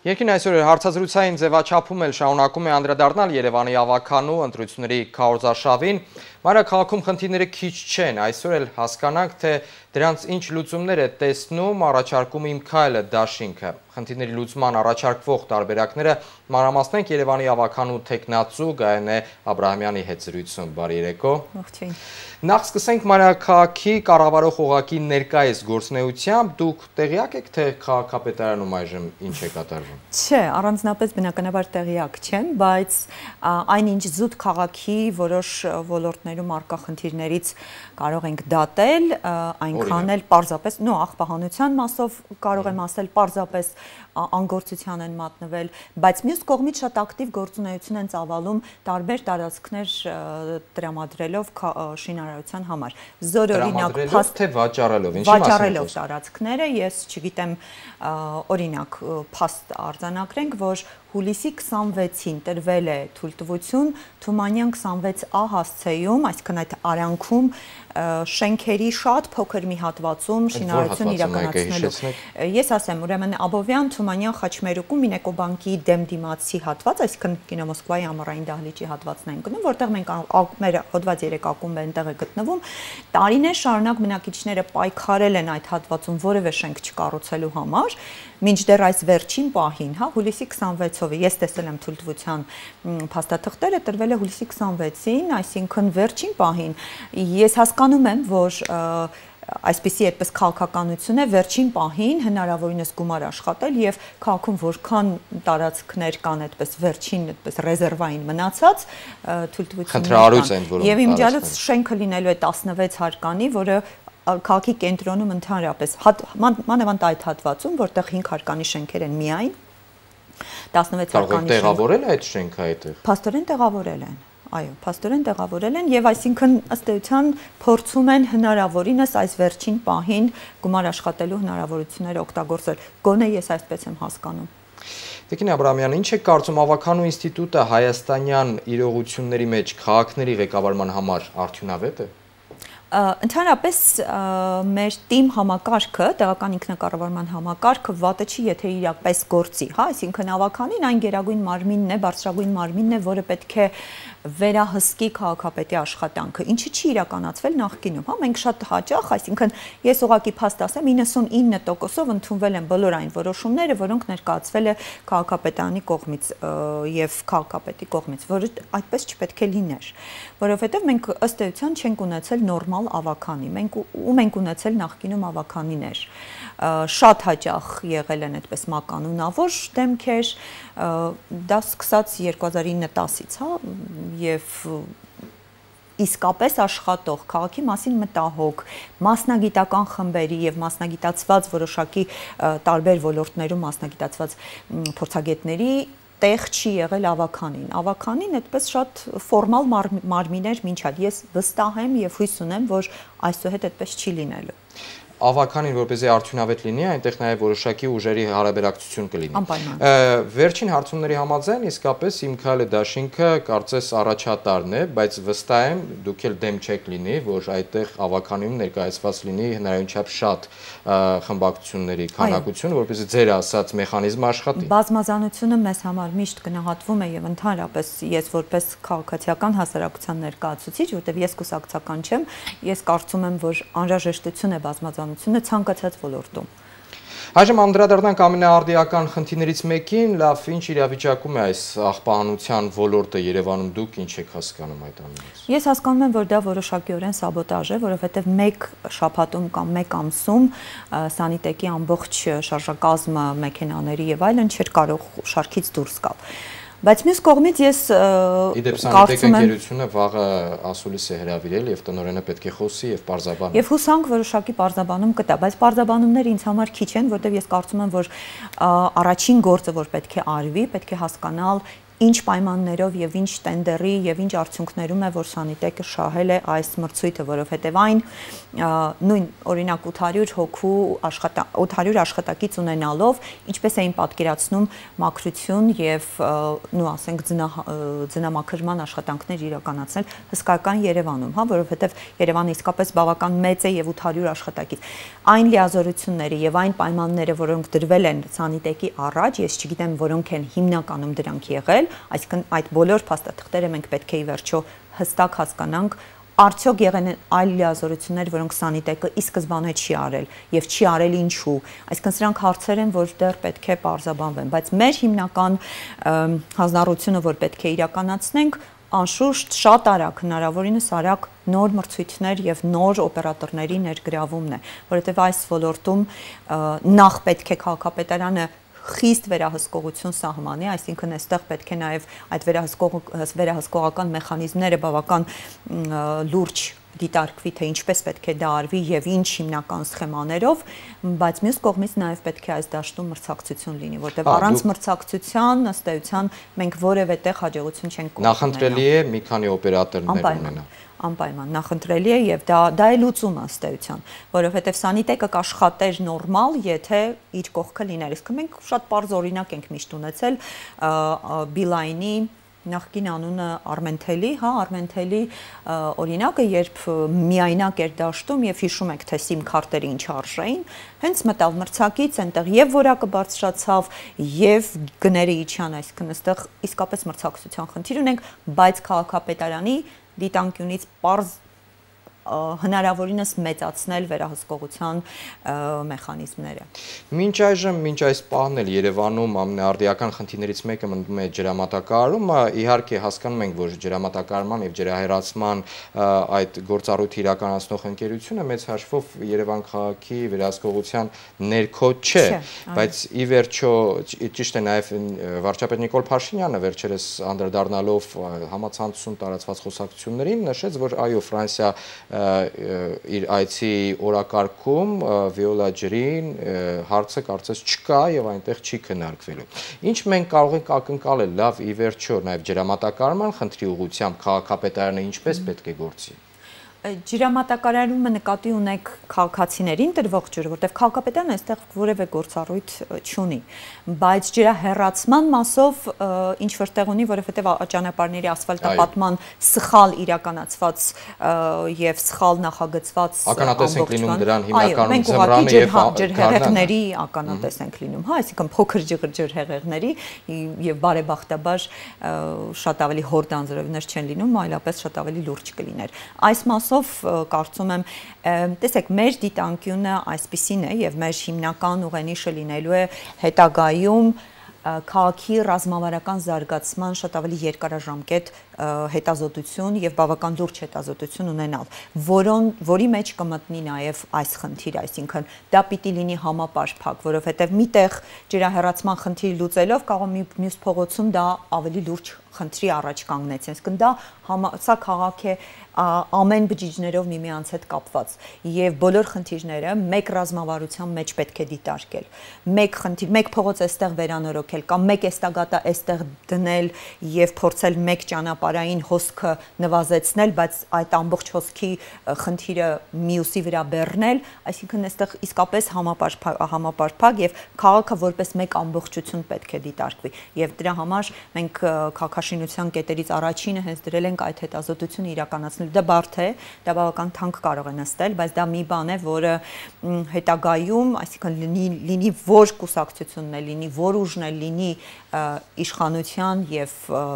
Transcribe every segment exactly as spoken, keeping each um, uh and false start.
Երկին այսօր հարցազրույցային ձևաչափում էլ շարունակում է անդրադառնալ Երևանի ավականու ընտրությունների քարոզարշավին, մայրաքաղաքում խնդիրները քիչ չեն, այսօր էլ հասկանանք, թե դրանց ինչ լուծումներ է տեսնում, առաջարկում Իմ քայլը դաշինքը։ Խնդիրների լուծման առաջարկվող տարբերակները մանրամասնենք Երևանի ավականու թեկնածու Գայանե Աբրահամյանի հետ զրույցում։ Բարի երեկո։ Ողջույն։ Նախ սկսենք մայրաքաղաքի կառավարող օղակի ներկայիս գործունեությամբ, դուք տեղյակ եք, թե քաղաքապետարանում այժմ ինչ է կատարվում։ Չէ, առանձնապես բնականաբար տեղյակ չեմ, բայց այնինչ զուտ քաղաքի որոշ ոլորտներում առկա խնդիրներից կարող ենք դատել, այնքան էլ պարզապես, նո, աղբահանության մասով կարող եմ ասել պարզապես անգործության են մատնվել, բայց մյուս կողմից շատ ակտիվ գործունեություն են ծավալում տարբեր տարածքներ տրամադրելով շինարարության համար։ Զոր օրինակ թե վաճառելով, ինչի վաճառելով տարածքները, ես չգիտեմ, օրինակ փաստ արձանագրենք, որ հուլիսի քսանվեցին տրվել է թույլտվություն Թումանյան քսանվեց ա հասցեում, այսինքն այդ արանքում շենքերի շատ փոքր մի հատվածում շինարարություն իրականացնելու։ Ես ասեմ, ուրեմն Աբովյան Թումանյան Խաչմերուկում Մինեկոբանկի դեմ դիմացի հատված, այսինքն Կինո Մոսկվայի ամառային դահլիճի հատվածն են գնում, որտեղ մենք մեր հոդված երեք ակումբ այնտեղ է գտնվում։ Տարիներ շարունակ բնակիչները պայքարել են այդ հատվածում որևէ շենք չկառուցելու համար, մինչդեռ այս վերջին պահին, հա, հուլիսի քսանվեցով ես տեսել եմ թույլտվության փաստաթղթերը, տրվել է հուլիսի քսանվեցին, այսինքն վերջին պահին ես հասկանում եմ, որ այսպիսի այդպես քաղաքականություն է վերջին պահին հնարավորինս գումար աշխատել եւ քաղաքում որքան տարածքներ կան այդպես վերջին այդպես ռեզերվային մնացած թույլտվություններ եւ իմիջիալից շենքը լինելու է տասնվեց հարկանի, որը քաղաքի կենտրոնում ընդհանրապես մանավանդ այդ հատվածում, որտեղ հինգ հարկանի շենքեր են միայն տասնվեց հարկանի շենք։ Տեղավորել է այդ շենքը այդտեղ։ Փաստորեն տեղավորել են։ Այո, փաստորեն տեղավորել են եւ այսինքն ըստ էության փորձում են հնարավորինս այս վերջին պահին գումար աշխատելու հնարավորությունները օգտագործել։ Գոնե ես այսպես եմ հասկանում։ Տիկին Աբրահամյան, ինչ է կարծում ավականու ինստիտուտը հայաստանյան իրողությունների մեջ քաղաքների ղեկավարման համար արդյունավետ է։ Ընդհանրապես մեր թիմ համակարգը, տեղական ինքնակառավարման համակարգը վատը չի, եթե իրապես գործի, հա, այսինքն ավականին այն գերագույն մարմինն է, բարձրագույն մարմինն է, որը պետք է վերահսկի քաղաքապետի աշխատանքը, ինչը չի իրականացվել նախկինում, հա, մենք շատ հաճախ, այսինքն ես ուղղակի փաստ ասեմ, իննսունինը տոկոսով ընդունվել են բոլոր այն որոշումները, որոնք ներկայացվել է քաղաքապետարանի կողմից եւ քաղաքապետի կողմից, որը այդպես չպետք է լիներ, որովհետեւ մենք ըստ էության չենք ունեցել նորմալ ավականի, մենք ու մենք ունեցել նախկինում ավականիներ, շատ հաճախ եղել են այդպես մականունավոր դեմքեր, դա սկսած երկու հազար ինը տասից, հա, եւ իսկապես աշխատող, քաղաքի մասին մտահոգ, մասնագիտական խմբերի եւ մասնագիտացված որոշակի տարբեր ոլորտներում մասնագիտացված փորձագետների տեղ չի եղել ավականին։ Ավականին այդպես շատ ֆորմալ մարմին էր մինչ այդ։ Ես վստահ եմ եւ հույս ունեմ, որ այսուհետ այդպես չի լինելու։ Ավականին որպեսզի արդյունավետ լինի, այնտեղ նաև որոշակի ուժերի հարաբերակցություն կլինի։ Անպայման։ Վերջին հարցումների համաձայն իսկապես Իմ քայլը դաշինքը կարծես առաջատարն է, բայց վստահ եմ դուք էլ դեմ չեք լինի, որ այդտեղ ավականիում ներկայացված լինի հնարավորին չափ շատ խմբակցությունների քանակություն, որպեսզի ձեր ասած մեխանիզմը աշխատի։ Բազմազանությունը մեզ համար միշտ գնահատվում է եւ ընդհանրապես ես որպես քաղաքացիական հասարակության ներկայացուցիչ, որտեղ ես կուսակցական չեմ, ես կարծում եմ, որ անհրաժեշտություն է բազմազանությունը ցանկացած ոլորտում։ Այժմ անդրադառնանք ամենաարդիական խնդիրներից մեկին, լավ, ինչ իրավիճակում է այս աղբահանության ոլորտը Երևանում, դուք ինչ եք հասկանում այդ ամենից։ Ես հասկանում եմ, որ դա որոշակիորեն սաբոտաժ է, որովհետև մեկ շաբաթում կամ մեկ ամսում Սանիտեկի ամբողջ շարժակազմը, մեքենաների եւ այլն չէր կարող շարքից դուրս գալ։ Բայց մյուս կողմից ես Իդեպ Սանիտեկ ընկերությունը վաղը ասուլիս է հրավիրել եւ տնօրենը պետք է խոսի եւ պարզաբանի։ Եվ հուսանք որոշակի պարզաբանում կտա, բայց պարզաբանումները ինձ համար քիչ են, որտեղ ես կարծում եմ, որ առաջին գործը, որ պետք է արվի, պետք է հասկանալ ինչ պայմաններով եւ ինչ տենդերի եւ ինչ արդյունքներում է որ Սանիտեկը շահել է այս մրցույթը, որովհետեւ այն նույն օրինակ ութ հարյուր հոգու աշխատա ութ հարյուր աշխատակից ունենալով ինչպես էին պատկերացնում մաքրություն եւ նու ասենք ձնամաքրման աշխատանքներ իրականացնել հսկայական Երևանում, հա, որովհետեւ Երևանը իսկապես բավական մեծ է եւ ութ հարյուր աշխատակից։ Այն լիազորությունները եւ այն պայմանները, որոնք դրվել են Սանիտեկի առաջ, ես չգիտեմ, որոնք են հիմնականում դրանք եղել, այսինքն այդ բոլոր փաստաթղթերը մենք պետք է ի վերջո հստակ հասկանանք, արդյոք եղեն այլ լիազորություններ, որոնք Սանիտեկը ի սկզբանե չի արել եւ չի արել ինչու։ Այսինքն սրանք հարցեր են, որ դեռ պետք է պարզաբանվեն, բայց մեր հիմնական հանձնառությունը, որ պետք է իրականացնենք, անշուշտ շատ արագ, հնարավորինս արագ նոր մրցույթներ եւ նոր օպերատորների ներգրավումն է, որովհետեւ այս ոլորտում նախ պետք է քաղաքապետարանը խիստ վերահսկողություն սահմանի, այսինքն այստեղ պետք է նաև այդ վերահսկողական մեխանիզմները բավական լուրջ դիտարկվի, թե ինչպես պետք է դա արվի եւ ինչ հիմնական սխեմաներով, բայց մյուս կողմից նաև պետք է այս դաշտում մրցակցություն լինի, որտեղ առանց մրցակցության ըստ էության մենք որևէ տեղ հաջողություն չենք կողմնի։ Նախընտրելի է մի քանի օպերատորներ ունենալ։ Անպայման նախընտրելի է եւ դա դա է լուծումը ըստ էության, որովհետեւ Սանիտեկը կաշխատեր նորմալ, եթե իր կողքը լիներ։ Իսկ մենք շատ པարզ օրինակ ենք միշտ ունեցել Բիլայնի նախկին անունը Արմենթելի, հա, Արմենթելի օրինակը, երբ միայնակ էր դաշտում եւ հիշում եք, թե սիմ քարտերը ինչ արժեին, հենց մտավ մրցակից, այնտեղ եւ որակը բարձրացավ եւ գները իջան, այսինքն այստեղ իսկապես մրցակցության խնդիր ունենք, բայց քաղաքապետարանի դիտանկյունից պարզ հնարավորինս մեծացնել վերահսկողության մեխանիզմները։ Մինչ այժմ, մինչ այս պահն էլ Երևանում ամենաարդիական խնդիրներից մեկը մնում է ջրամատակարարումը, իհարկե հասկանում ենք, որ ջրամատակարարման եւ ջրահեռացման այդ գործառույթը իրականացնող ընկերությունը մեծ հաշվով Երևան քաղաքի վերահսկողության ներքո չէ, բայց ի վերջո ճիշտ է նաեւ վարչապետ Նիկոլ Փաշինյանը վերջերս անդրադառնալով համացանցում տարածված խոսակցություններին նշեց, որ այո, Ֆրանսիա իր այցի օրակարգում վիոլա ջրին հարցը կարծես չկա եւ այնտեղ չի քննարկվելու։ Ինչ մենք կարող ենք ակնկալել, լավ ի վերջո նաեւ ջրամատակարարման խնդրի ուղղությամբ քաղաքապետարանը ինչպես պետք է գործի։ Ջրամատակարարումը նկատի ունեք քաղաքացիներին տրվող ջուրը, որտեղ քաղաքապետարանը այստեղ որևէ գործառույթ չունի, բայց ջրահեռացման մասով ինչ որտեղ ունի, որովհետև ճանապարհների ասֆալտապատման սխալ իրականացված եւ սխալ նախագծված ականատես ենք լինում դրան հիմնականում ձմռանը եւ ջրհեղեղների ականատես ենք լինում, հա, այսինքն փոքր ջրհեղեղների եւ բարեբախտաբար շատ ավելի հորդ անձրևներ չեն լինում, այլապես շատ ավելի լուրջ կլիներ։ Այս կարծում եմ, տեսեք, մեր դիտանկյունը այսպիսին է եւ մեր հիմնական ուղենիշը լինելու է հետագայում քաղաքի ռազմավարական զարգացման շատ ավելի երկարաժամկետ հետազոտություն եւ բավական լուրջ հետազոտություն ունենալ, որոն որի մեջ կմտնի նաեւ այս խնդիրը, այսինքն դա պիտի լինի համապարփակ, որովհետեւ միտեղ ջրահեռացման խնդիր լուծելով կարող է մյուս փողոցում դա ավելի լուրջ խնդրի առաջ կանգնեց, այսինքն դա սա քաղաք է ամեն բջիջներով միմյանց հետ կապված եւ բոլոր խնդիրները մեկ ռազմավարության մեջ պետք է դիտարկել։ Մեկ խնդիր, մեկ փողոց էստեղ վերանորոգել կամ մեկ էստագատա էստեղ դնել եւ փորձել մեկ ճանապարհային հոսքը նվազեցնել, բայց այդ ամբողջ հոսքի խնդիրը մյուսի վրա բեռնել, այսինքն այստեղ իսկապես համապարփակ եւ քաղաքը որպես մեկ ամբողջություն պետք է դիտարկվի եւ դրա համար մենք քաղաքաշինության կետերից առաջինը հենց դրել ենք այդ հետազոտությունը իրականացնել։ Դա բարդ է, դա բավական թանկ կարող է նստել, բայց դա մի բան է, որը հետագայում, այսինքն լինի որ կուսակցությունն է, լինի որ ուժն է, լինի իշխանության եւ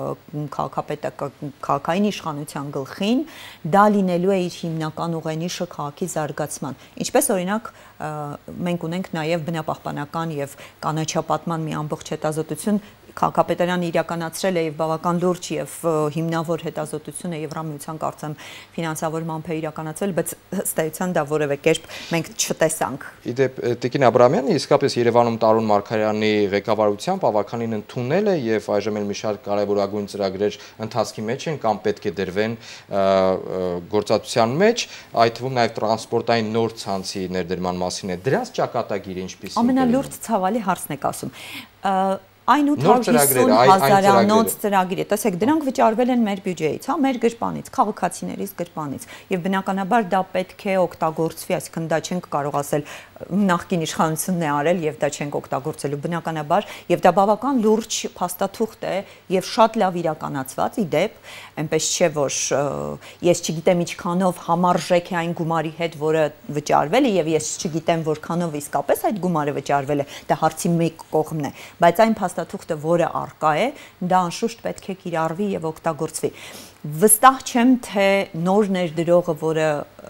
քաղաքային իշխանության գլխին, դա լինելու է իր հիմնական ուղենիշը քաղաքի զարգացման։ Ինչպես օրինակ մենք ունենք նաեւ բնապահպանական եւ կանաչապատման մի ամբողջ հետազոտություն քաղաքապետարանը իրականացրել է եւ բավական լուրջ եւ հիմնավոր հետազոտություն է Եվրամիության կարծեմ ֆինանսավորմամբ է իրականացել, բայց ըստ էության դա որևէ կերպ մենք չտեսանք։ Իդեպ Տիկին Աբրամյանը իսկապես Երևանում Տարոն Մարգարյանի ղեկավարությամբ ավականին ընդունել է եւ այժմ էլ մի շարք կարեւորագույն ծրագրեր ընթացքի մեջ են կամ պետք է դրվեն գործատության մեջ, այդ թվում նաեւ տրանսպորտային նոր ցանցի ներդրման մասին է։ Դրանց ճակատագիրը ինչպիսի է։ Ամենալուրջ ցավալի հարցն եք ասում։ Այն ութ հարյուր հիսուն հազարանոց ծրագիր է, տեսեք, դրանք վճարվել են մեր բյուջեից, հա, մեր գրպանից, քաղաքացիներից գրպանից, եւ բնականաբար դա պետք է օգտագործվի, այսինքն դա չենք կարող ասել նախկին իշխանությունն է արել եւ դա չենք օգտագործելու, բնականաբար, եւ դա բավական լուրջ փաստաթուղթ է եւ շատ լավ իրականացված, ի դեպ, այնպես չէ, որ ես չգիտեմ ինչքանով համարժեք է այն գումարի հետ, որը վճարվել է եւ ես չգիտեմ որքանով իսկապես այդ գումարը վճարվել է, դա հարցի մեկ կողմն է, բայց այն փաստաթուղթը, որը առկա է, դա անշուշտ պետք է կիրառվի եւ օգտագործվի։ Վստահ չեմ, թե նոր ներդրողը, որը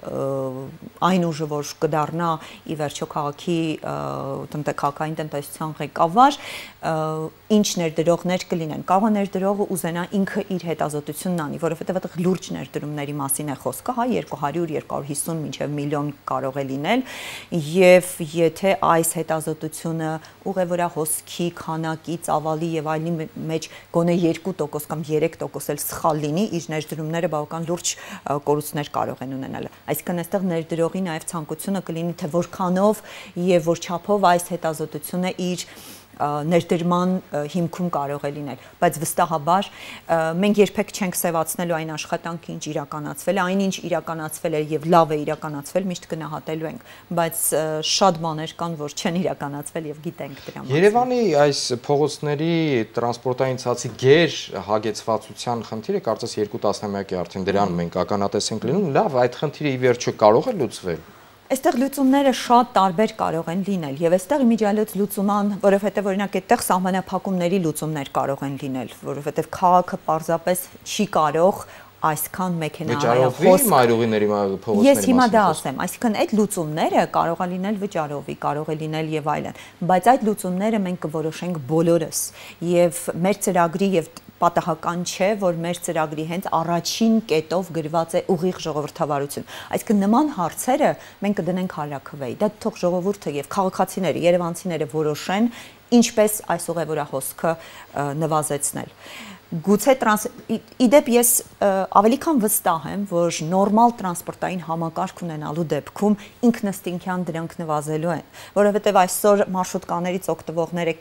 այն ուժը, որ կդառնա ի վերջո քաղաքի քաղաքային տնտեսության ղեկավար, ինչ ներդրողներ կլինեն։ Կարող է ներդրողը ուզենա ինքը իր հետազոտությունն անի, որովհետև այդտեղ լուրջ ներդրումների մասին է խոսքը, հա, երկու հարյուր երկու հիսուն մինչև միլիոն կարող է լինել, եւ եթե այս հետազոտությունը ուղևորահոսքի, քանակի, ծավալի եւ այլնի մեջ գոնե երկու տոկոս կամ երեք տոկոս էլ սխալ լինի, իր ներդրումները բավական լուրջ կորուստներ կարող են ունենալ։ Այսինքն այստեղ ներդրողի նաև ցանկությունը կլինի, թե որքանով եւ որ չափով այս հետազոտությունը իր ներդրման հիմքում կարող է լինել, բայց վստահաբար մենք երբեք չենք սևացնելու այն աշխատանքը, ինչ իրականացվել է, այն ինչ իրականացվել է եւ լավ է իրականացվել, միշտ գնահատելու ենք, բայց շատ բաներ կան, որ չեն իրականացվել եւ գիտենք դրա մասին։ Երևանի այս փողոցների տրանսպորտային ցածի գեր հագեցվածության խնդիրը կարծես երկու տասնամյակ է արդեն դրան մենք ականատես ենք լինում, լավ, այդ խնդիրը ի վերջո կարող է լուծվել։ Այստեղ լուծումները շատ տարբեր կարող են լինել եւ այստեղ իմիջիալոց լուծման, որովհետեւ օրինակ այդտեղ սահմանափակումների լուծումներ կարող են լինել, որովհետեւ քաղաքը պարզապես չի կարող այսքան մեքենայահոս մայրուղիների փողոցների Ես հիմա դա ասեմ, այսինքն այդ լուծումները կարող է լինել վճարովի, կարող է լինել եւ այլն, բայց այդ լուծումները մենք կորոշենք բոլորս եւ մեր ծրագրի եւ պատահական չէ, որ մեր ծրագրի հենց առաջին կետով գրված է ուղիղ ժողովրդավարություն։ Այսինքն նման հարցերը մենք կդնենք հարաքվեի, դա թող ժողովուրդը եւ քաղաքացիները, երևանցիները որոշեն, ինչպես այս ուղևորահոսքը նվազեցնել։ Գուցե իդեպ ես ավելի քան վստահ եմ, որ նորմալ տրանսպորտային համակարգ ունենալու դեպքում ինքնըստինքյան դրանք նվազելու են, որովհետև այսօր մարշրուտկաներից օգտվողները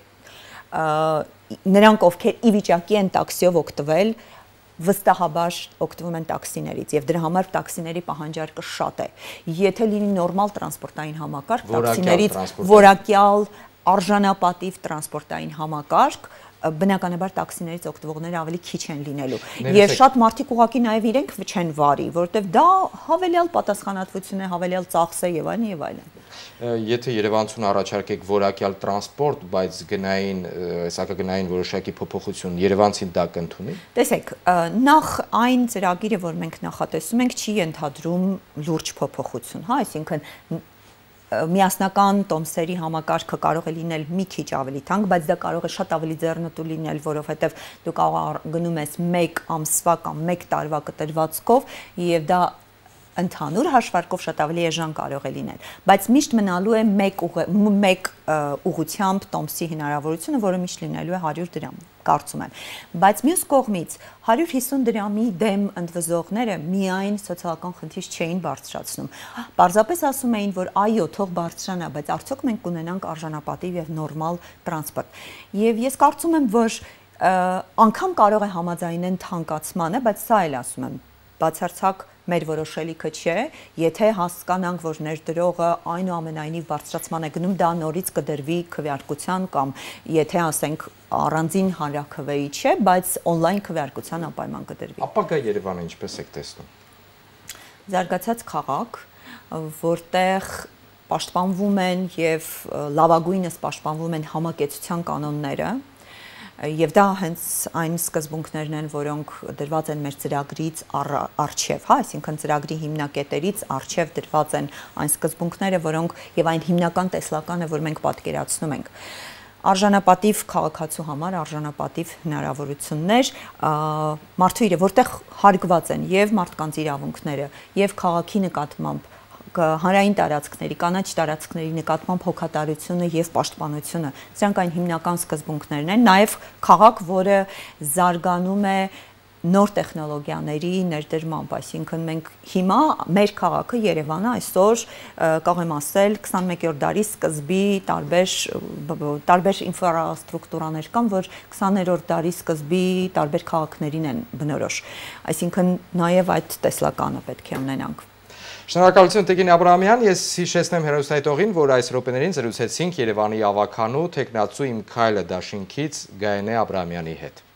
նրանք, ովքեր ի վիճակի են տաքսիով օգտվել, վստահաբար օգտվում են տաքսիներից եւ դրա համար տաքսիների պահանջարկը շատ է։ Եթե լինի նորմալ տրանսպորտային համակարգ, տաքսիներից որակյալ արժանապատիվ տրանսպորտային համակարգ, բնականաբար տաքսիներից օգտվողները ավելի քիչ են լինելու եւ շատ մարդիկ ուղղակի նաեւ իրենք չեն վարի, որովհետեւ դա հավելյալ պատասխանատվություն է, հավելյալ ծախս է եւ այլն եւ այլն։ Եթե Երևանցուն առաջարկեք որակյալ տրանսպորտ, բայց գնային, սակագնային որոշակի փոփոխություն, Երևանցին դա կընդունի։ Տեսեք, նախ այն ծրագիրը, որ մենք նախատեսում ենք, չի ենթադրում լուրջ փոփոխություն, հա, այսինքն միասնական տոմսերի համակարգը կարող է լինել մի քիչ ավելի թանկ, բայց դա կարող է շատ ավելի ձեռնտու լինել, որովհետև դու կարող գնում ես մեկ ամսվա կամ մեկ տարվա կտրվածքով եւ դա ընդհանուր հաշվարկով շատ ավելի էժան կարող է լինել, բայց միշտ մնալու է մեկ մեկ ուղղությամբ տոմսի հնարավորությունը, որը միշտ լինելու է հարյուր դրամ, կարծում եմ, բայց մյուս կողմից հարյուր հիսուն դրամի դեմ ընդվզողները միայն սոցիալական խնդիր չէին բարձրացնում, պարզապես ասում էին, որ այո, թող բարձրանա, բայց արդյոք մենք կունենանք արժանապատիվ եւ նորմալ տրանսպորտ, եւ ես կարծում եմ, որ անգամ կարող է համաձայնեն թանկացմանը, բայց սա էլ ասում եմ, բացարձակ մեր որոշելիքը չէ, եթե հասկանանք, որ ներդրողը այնուամենայնիվ բարձրացման է գնում, դա նորից կդրվի քվեարկության կամ եթե ասենք առանձին հանրաքվեի չէ, բայց on-line քվեարկության անպայման կդրվի։ Ապագա Երևանը ինչպես եք տեսնում։ Զարգացած քաղաք, որտեղ պաշտպանվում են եւ լավագույնս պաշտպանվում են համակեցության կանոնները, եւ դա հենց այն սկզբունքներն են, որոնք դրված են մեր ծրագրից առջև, հա, այսինքն ծրագրի հիմնակետերից առջև դրված են այն սկզբունքները, որոնք եւ այն հիմնական տեսլականը, որ մենք պատկերացնում ենք։ Արժանապատիվ քաղաքացու համար արժանապատիվ հնարավորություններ, մարդու իրավունքները, որտեղ հարգված են եւ մարդկանց իրավունքները, եւ քաղաքի նկատմամբ հանրային տարածքների, կանաչ տարածքների նկատմամբ հոգատարությունը եւ պաշտպանությունը, սրանք այն հիմնական սկզբունքներն են, նաեւ քաղաք, որը զարգանում է նոր տեխնոլոգիաների ներդրմամբ, այսինքն մենք հիմա մեր քաղաքը Երևանը այսօր կարող եմ ասել քսանմեկերորդ դարի սկզբի տարբեր տարբեր ինֆրաստրուկտուրաներ կան, որ քսաներորդ դարի սկզբի տարբեր քաղաքներին են բնորոշ, այսինքն նաև այդ տեսլականը պետք է ունենանք։ Շնորհակալություն Տիկին Աբրահամյան, ես հիշեցնեմ հեռուստայտողին, որ այս րոպեներին զրուցեցինք Երևանի ավագանու թեկնածու Իմ քայլը դաշինքից Գայանե Աբրահամյանի հետ։